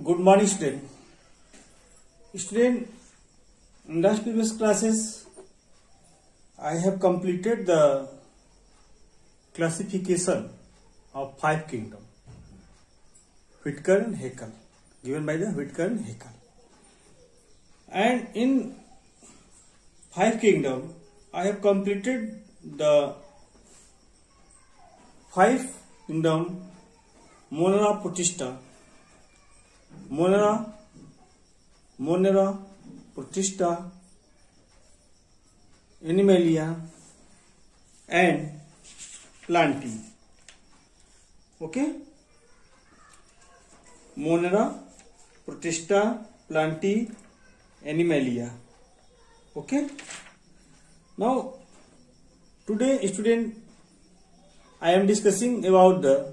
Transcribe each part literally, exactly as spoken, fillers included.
Good morning, student. Student, in last previous classes, I have completed the classification of five kingdom, Whittaker and Haeckel, given by the Whittaker and Haeckel. And in five kingdom, I have completed the five kingdom Monera Protista, Monera, Monera Protista, Animalia, and Plantae. Okay? Monera, Protista, Plantae, Animalia. Okay? Now, today, student, I am discussing about the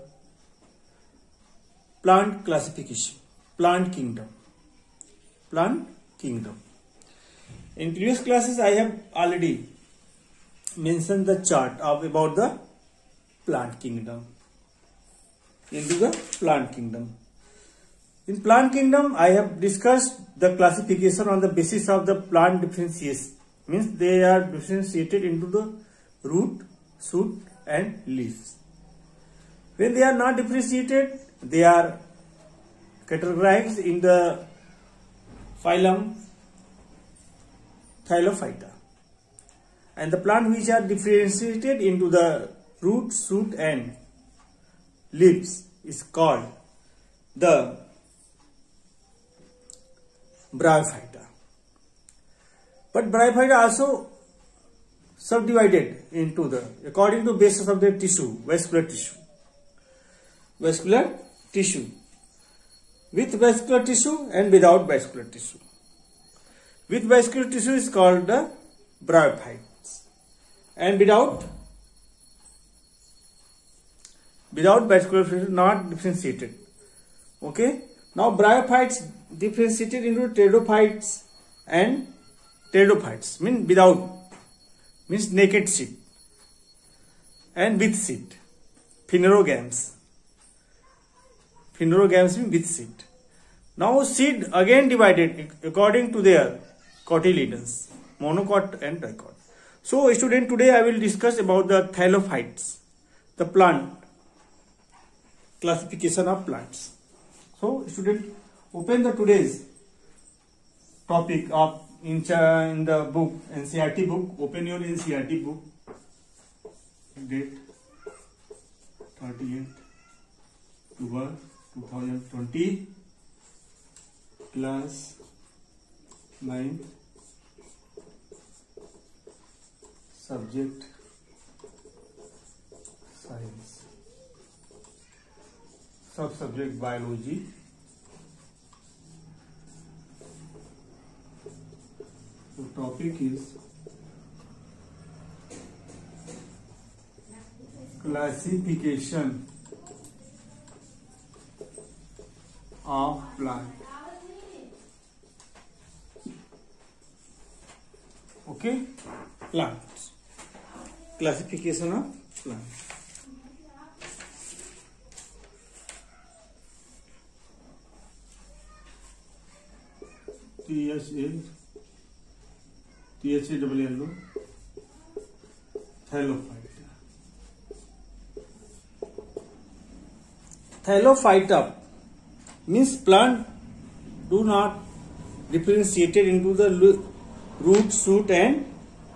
plant classification, plant kingdom, plant kingdom. In previous classes, I have already mentioned the chart of about the plant kingdom. Into the plant kingdom. In plant kingdom, I have discussed the classification on the basis of the plant differentiation. Means they are differentiated into the root, shoot, and leaves. When they are not differentiated, they are categorized in the phylum Thylophyta. And the plant which are differentiated into the root, shoot, and leaves is called the Bryophyta. But Bryophyta also subdivided into the, according to basis of the tissue, vascular tissue. Vascular tissue. With vascular tissue and without vascular tissue. With vascular tissue is called the Bryophytes. And without, without vascular tissue, not differentiated. Okay. Now Bryophytes differentiated into pteridophytes and pteridophytes. Mean without, means naked seed. And with seed. Phanerogams. Phanerogams mean with seed. Now seed again divided according to their cotyledons, monocot and dicot. So student, today I will discuss about the Thylophytes, the plant, classification of plants. So student, open the today's topic of in, in the book, N C E R T book, open your N C E R T book, date thirty-eighth October two thousand twenty, class nine, subject science, sub-subject biology, the topic is classification of plant. Okay, plants, classification of plants. T H A T H A double L O Thylophyta. Thylophyta means plant do not differentiated into the root, shoot, and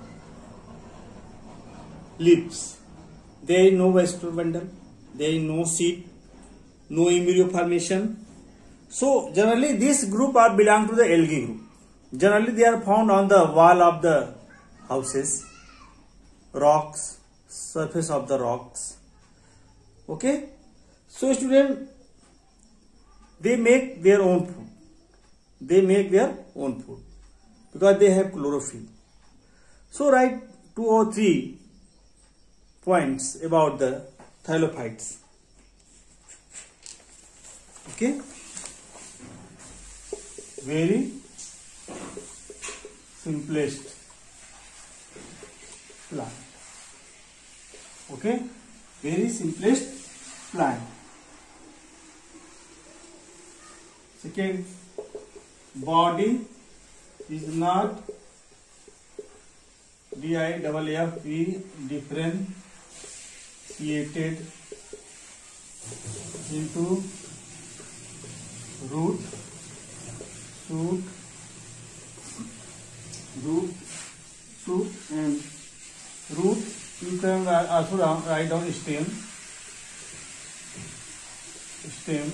leaves. There is no vascular bundle, there is no seed, no embryo formation. So generally this group are belong to the algae group. Generally they are found on the wall of the houses, rocks, surface of the rocks. Okay. So student, they make their own food. They make their own food because they have chlorophyll. So write two or three points about the Thylophytes. Okay. Very simplest plant. Okay. Very simplest plant. Second, body is not D I F F E differentiated into root, shoot, root, shoot and root. You can also write down stem, stem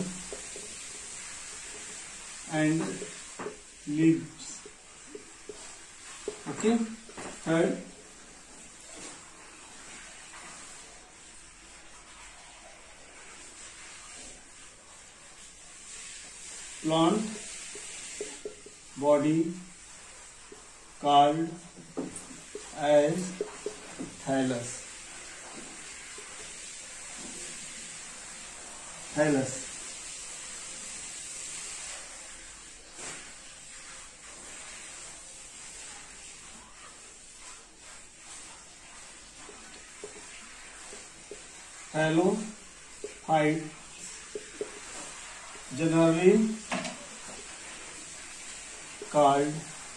and leaves. Okay. Third, plant body called as thallus. Thallus. Thallophyte generally called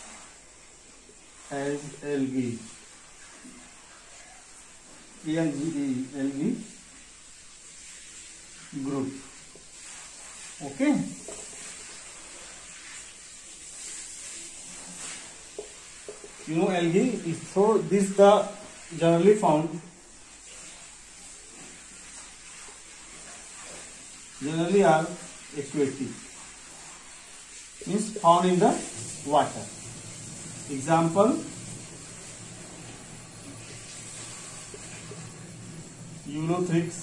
as algae. Algae, algae group. Okay. You know algae is so this the generally found generally are aquatic, means found in the water. Example, Ulothrix,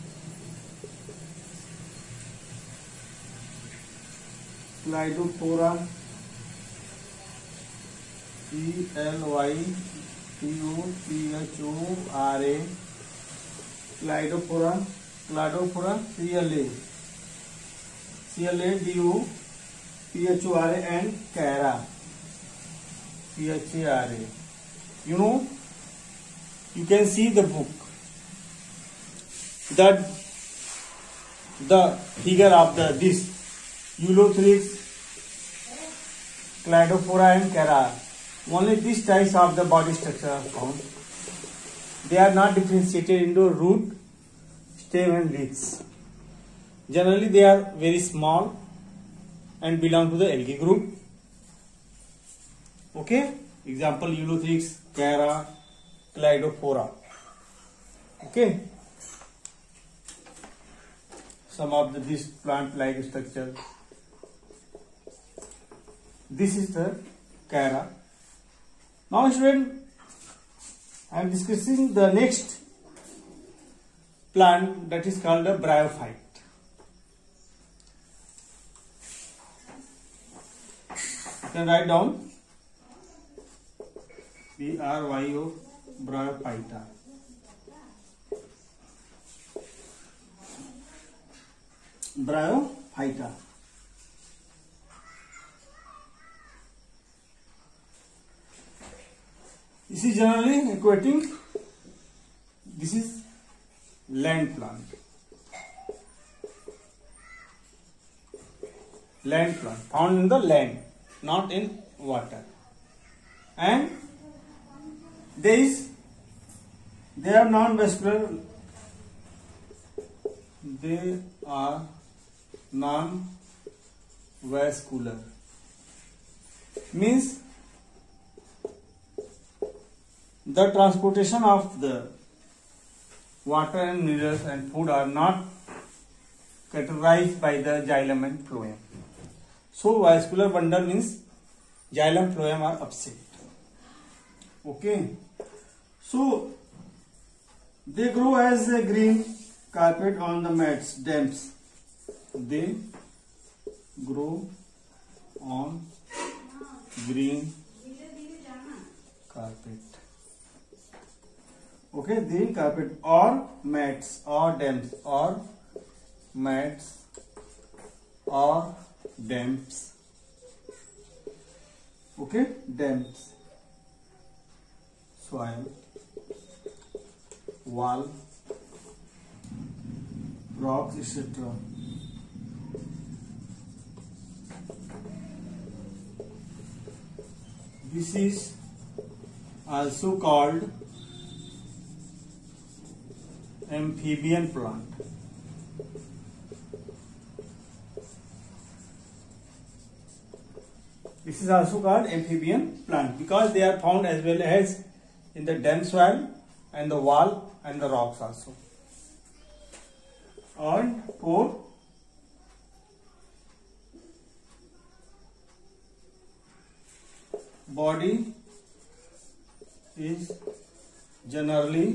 Clydophora, C L Y T O P H O R A, Clydophora, Clydophora, C L A, C L A D O P H O R A and Cara, C H A R A. You know, you can see the book. That the figure of the this Ulothrix, Clydophora and Cara. Only these types of the body structure are found. They are not differentiated into root, stem and leaves. Generally they are very small and belong to the algae group. Okay. Example, Ulothrix, Cara, Clydophora. Okay. Some of the, this plant-like structure. This is the Cara. Now, student, I am discussing the next plant that is called a bryophyte. You can write down B R Y O, Bryophyta. Bryophyta. This is generally aquatic. This is land plant. Land plant found in the land, not in water. And there is, they are non-vascular. They are non-vascular. Means the transportation of the water and minerals and food are not categorized by the xylem and phloem. So vascular bundle means xylem, phloem are absent. Okay. So they grow as a green carpet on the mats, damps. They grow on green carpet. Okay, green carpet or mats or damps or mats or damps. Okay, damps. Soil, wall, rocks, et cetera. This is also called amphibian plant. This is also called amphibian plant because they are found as well as in the damp soil and the wall and the rocks also. And for body is generally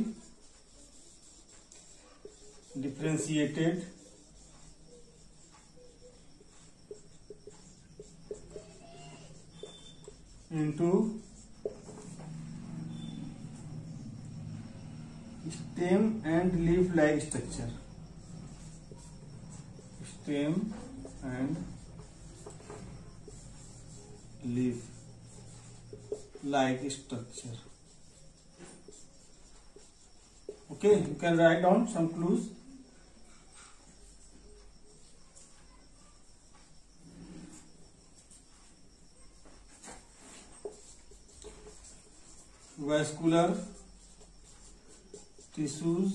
differentiated into stem and leaf-like structure. Stem and leaf-like structure. Okay, you can write down some clues. Vascular tissues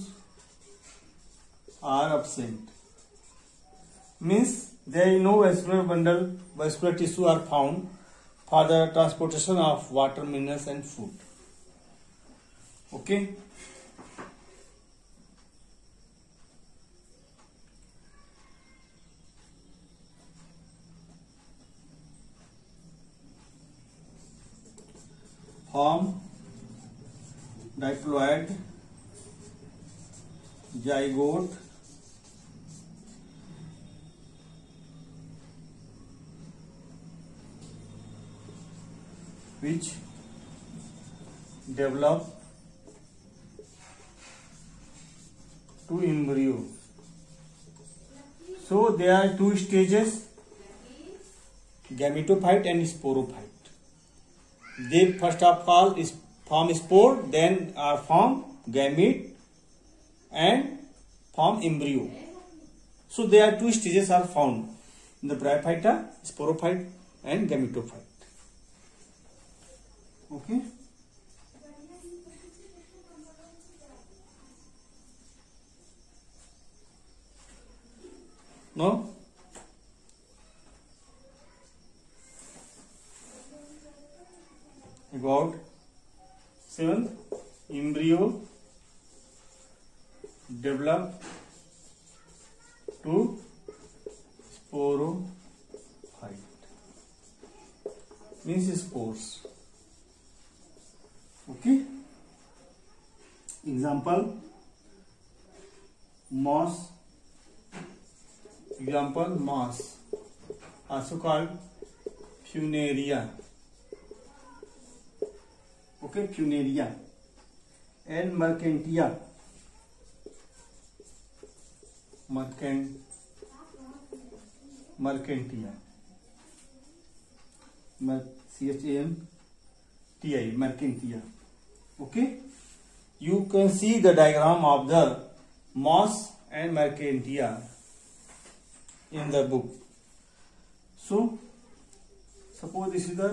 are absent. Means there is no vascular bundle, vascular tissue are found for the transportation of water, minerals and food. Okay. Form diploid zygote which develop to embryo. So there are two stages, gametophyte and sporophyte. They first of all is form spore, then are form gamete and form embryo. So there are two stages are found in the bryophyta, sporophyte and gametophyte. Okay. Now about seventh, embryo develop to sporophyte, means spores. Okay. Example, moss. Example, moss, also called funaria. Okay, funaria and mercantia. Mercant, mercantia. Mer, C H A N T I, mercantia. Okay, you can see the diagram of the moss and mercantia in the book. So, suppose this is the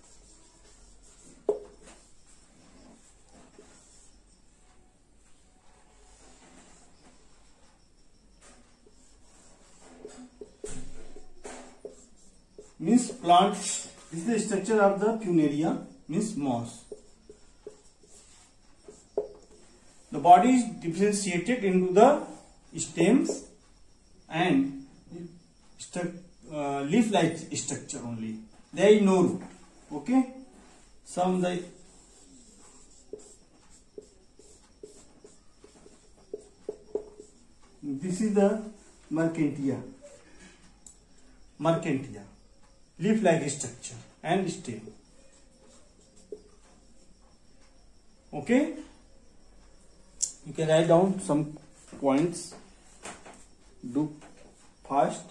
means plant. This is the structure of the funaria, means moss. The body is differentiated into the stems and uh, leaf-like structure only. There is no root. Okay. Some the this is the mercantia. Mercantia, leaf-like structure and stem. Okay. You can write down some points. Do fast.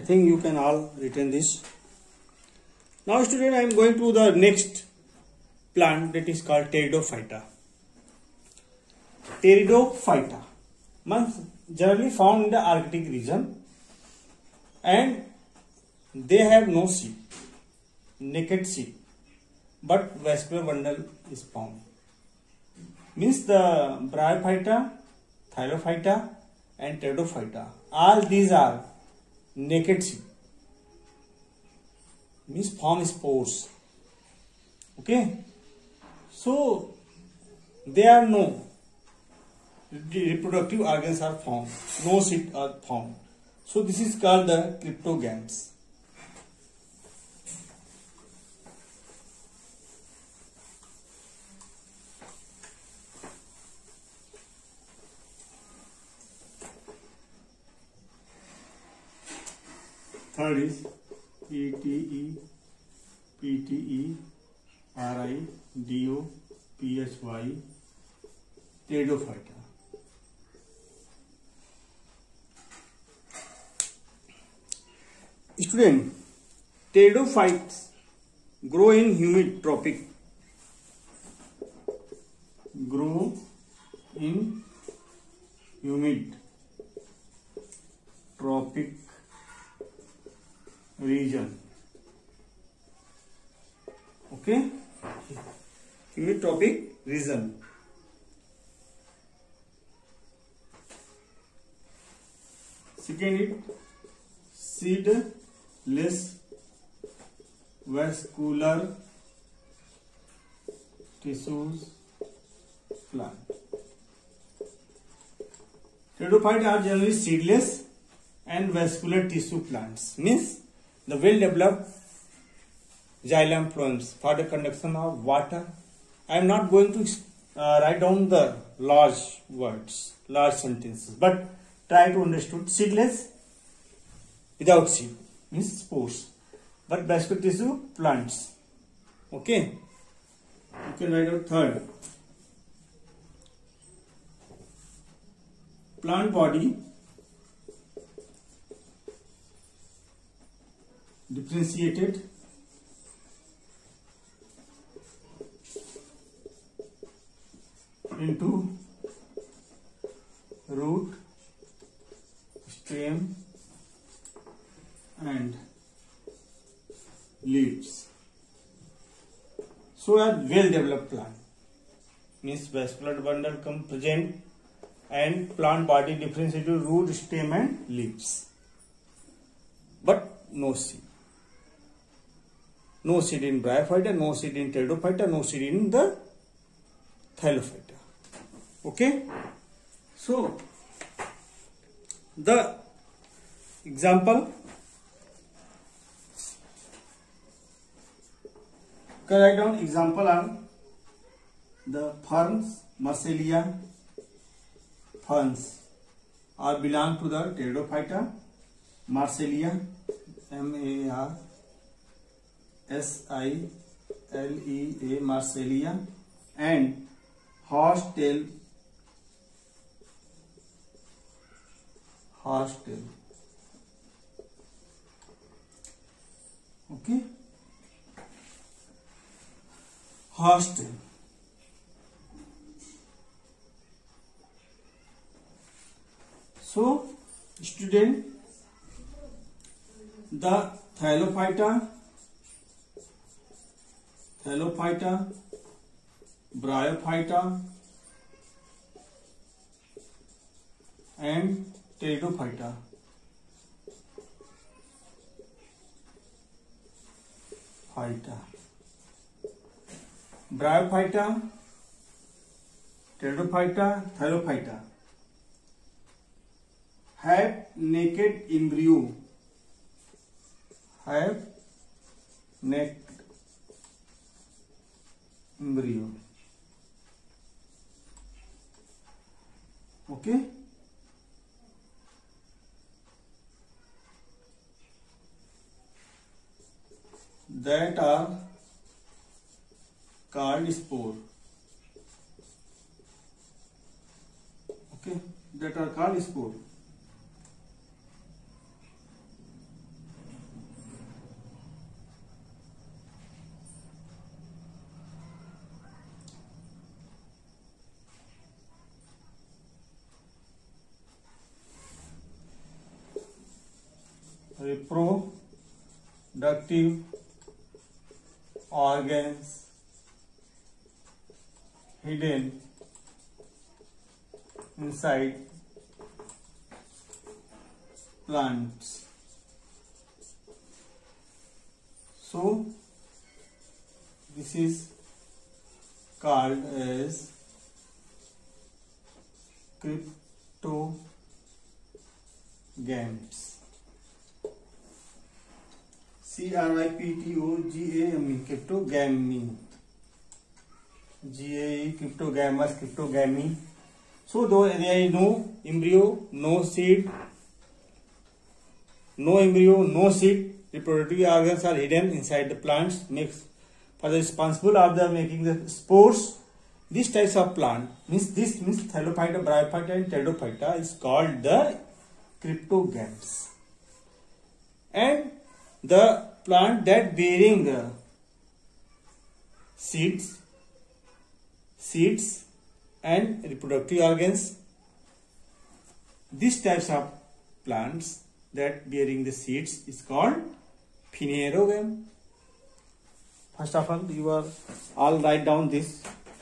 think you can all retain this. Now student, I am going to the next plant, that is called Pteridophyta. Pteridophyta means generally found in the Arctic region, and they have no seed, naked seed, but vascular bundle is found. Means the Bryophyta, Thylophyta and Pteridophyta, all these are naked seed, means form spores. Okay, so there are no reproductive organs are found, no seed are found. So this is called the cryptogams. Third is E T E, P T E, R I, D O, P H Y, Pteridophyta. Student, pteridophytes grow in humid tropic. Grow in humid tropic region. Okay, humid tropic region. Second is seedless vascular tissues plant. Pteridophytes are generally seedless and vascular tissue plants, means the well developed xylem phloems for the conduction of water. I am not going to uh, write down the large words, large sentences, but try to understand. Seedless, without seed, means spores, but vascular tissue plants. Okay, you can write out third. Plant body differentiated into root, stem and leaves. So a well developed plant, means vascular bundle come present and plant body differentiated into root, stem and leaves, but no seed. No seed in Bryophyta, no seed in Pteridophyta, no seed in the Thylophyta. Okay, so the example, can write down example on the ferns, Marsillia ferns are belong to the Pteridophyta. Marsillia, M A R S I L E A, Marsillia, and horsetail, horsetail. Okay, horsetail. So student, the Thylophyta, Thylophyta, Bryophyta and Pteridophyta Phyta. Bryophyta, Pteridophyta, Thylophyta have naked embryo, have naked embryo. Okay, that are called spore. Okay, that are called spore. reproductive organs hidden inside plants. So this is called as cryptogams. C R I P T O G A M E, cryptogamy. G A E, cryptogamous, cryptogamy. So though there is no embryo, no seed, no embryo, no seed, reproductive organs are hidden inside the plants, makes for the responsible of the making the spores. This types of plant means this means Thallophyta, Bryophyta and Pteridophyta is called the cryptogams. And the plant that bearing uh, seeds, seeds and reproductive organs, these types of plants that bearing the seeds is called phanerogam. First of all, you are all write down this.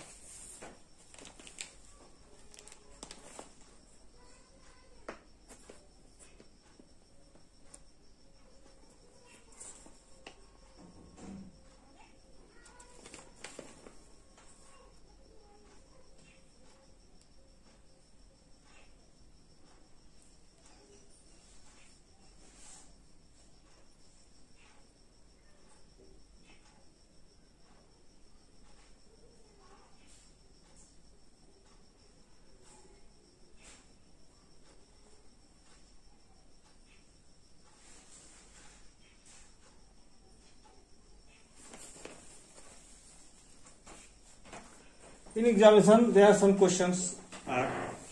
In examination, there are some questions are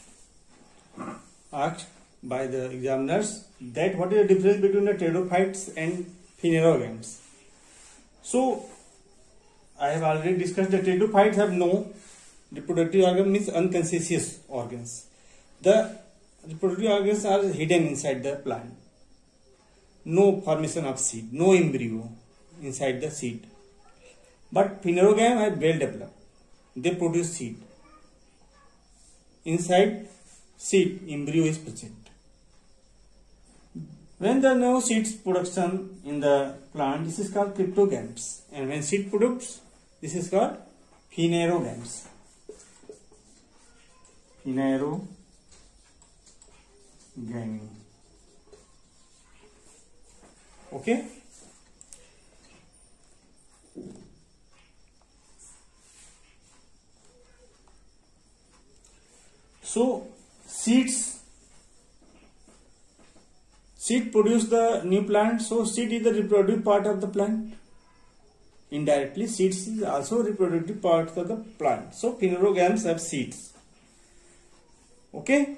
asked by the examiners that what is the difference between the pteridophytes and phanerogams. So, I have already discussed that pteridophytes have no reproductive organ, means unconscious organs. The reproductive organs are hidden inside the plant. No formation of seed, no embryo inside the seed. But phanerogam are well developed. They produce seed. Inside seed, embryo is present. When there are no seeds production in the plant, this is called cryptogams. And when seed products, this is called phanerogams. Phanerogamy. Okay? So, seeds, seed produce the new plant. So, seed is the reproductive part of the plant. Indirectly, seeds is also reproductive part of the plant. So, phanerogams have seeds. Okay.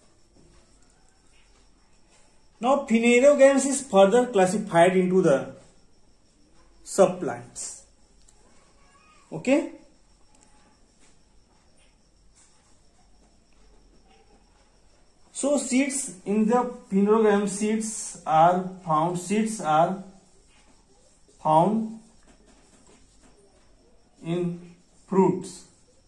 Now, phanerogams is further classified into the subplants. Okay. So seeds in the phanerogam, seeds are found, seeds are found in fruits.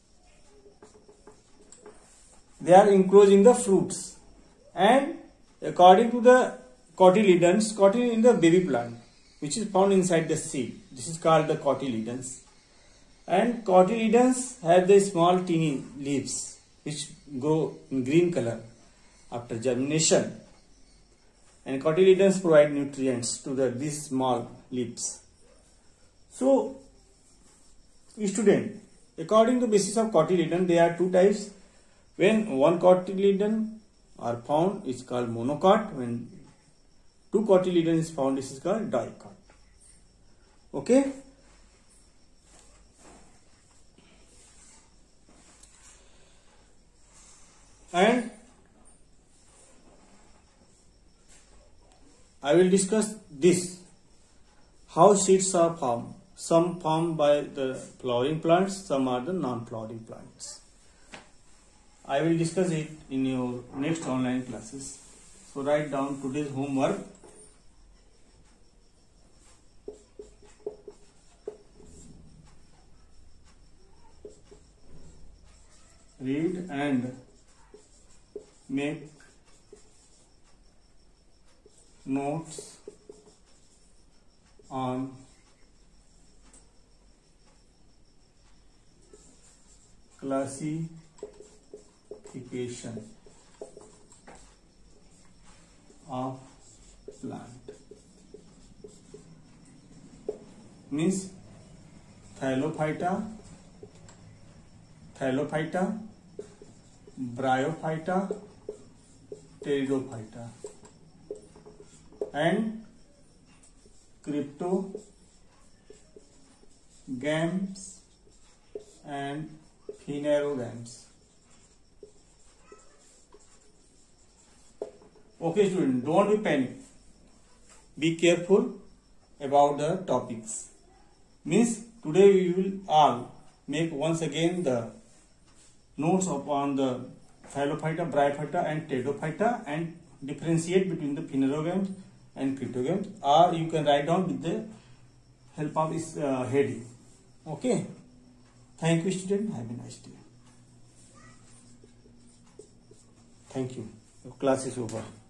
They are enclosed in the fruits, and according to the cotyledons, cotyledon in the baby plant, which is found inside the seed. This is called the cotyledons. And cotyledons have the small teeny leaves which grow in green color after germination, and cotyledons provide nutrients to the these small leaves. So, student, according to basis of cotyledon, there are two types. When one cotyledon are found, is called monocot. When two cotyledon is found, this is called dicot. Okay. And I will discuss this, how seeds are formed. Some formed by the flowering plants, some are the non-flowering plants. I will discuss it in your next online classes. So write down today's homework. read and make notes on classification of plant. Means Thylophyta, Thylophyta, Bryophyta, Pteridophyta, and Cryptogams and Phanerogams. Okay, student, don't be panic. Be careful about the topics. Means today we will all make once again the notes upon the Thylophyta, Bryophyta and Pteridophyta and differentiate between the Phanerogams and Cryptogams, or you can write down with the help of this uh, heading. Okay. Thank you, student. Have a nice day. Thank you. Your class is over.